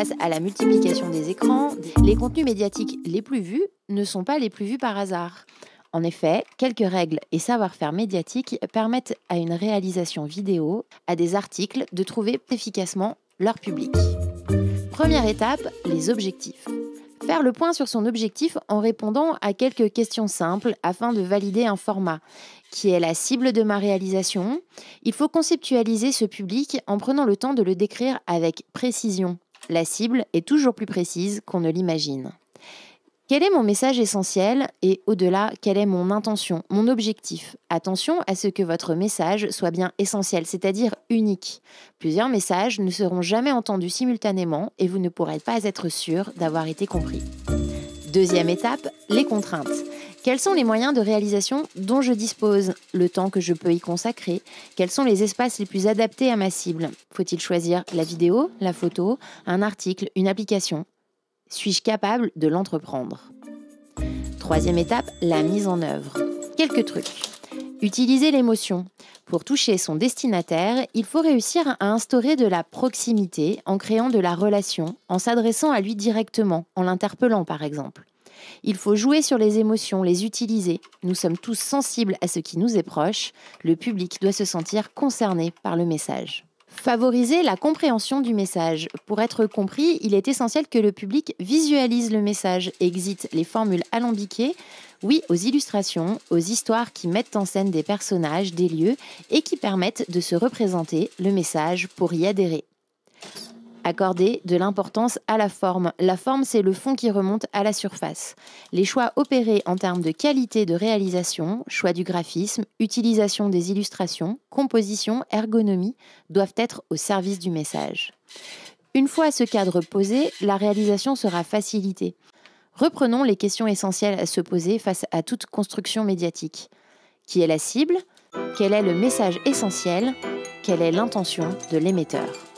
Face à la multiplication des écrans, les contenus médiatiques les plus vus ne sont pas les plus vus par hasard. En effet, quelques règles et savoir-faire médiatiques permettent à une réalisation vidéo, à des articles, de trouver efficacement leur public. Première étape, les objectifs. Faire le point sur son objectif en répondant à quelques questions simples afin de valider un format. Qui est la cible de ma réalisation? Il faut conceptualiser ce public en prenant le temps de le décrire avec précision. La cible est toujours plus précise qu'on ne l'imagine. Quel est mon message essentiel et au-delà, quelle est mon intention, mon objectif? Attention à ce que votre message soit bien essentiel, c'est-à-dire unique. Plusieurs messages ne seront jamais entendus simultanément et vous ne pourrez pas être sûr d'avoir été compris. Deuxième étape, les contraintes. Quels sont les moyens de réalisation dont je dispose? Le temps que je peux y consacrer? Quels sont les espaces les plus adaptés à ma cible? Faut-il choisir la vidéo, la photo, un article, une application? Suis-je capable de l'entreprendre? Troisième étape, la mise en œuvre. Quelques trucs. Utiliser l'émotion. Pour toucher son destinataire, il faut réussir à instaurer de la proximité en créant de la relation, en s'adressant à lui directement, en l'interpellant par exemple. Il faut jouer sur les émotions, les utiliser. Nous sommes tous sensibles à ce qui nous est proche. Le public doit se sentir concerné par le message. Favoriser la compréhension du message. Pour être compris, il est essentiel que le public visualise le message, exit les formules alambiquées, oui aux illustrations, aux histoires qui mettent en scène des personnages, des lieux et qui permettent de se représenter le message pour y adhérer. Accorder de l'importance à la forme. La forme, c'est le fond qui remonte à la surface. Les choix opérés en termes de qualité de réalisation, choix du graphisme, utilisation des illustrations, composition, ergonomie, doivent être au service du message. Une fois ce cadre posé, la réalisation sera facilitée. Reprenons les questions essentielles à se poser face à toute construction médiatique. Qui est la cible? Quel est le message essentiel? Quelle est l'intention de l'émetteur?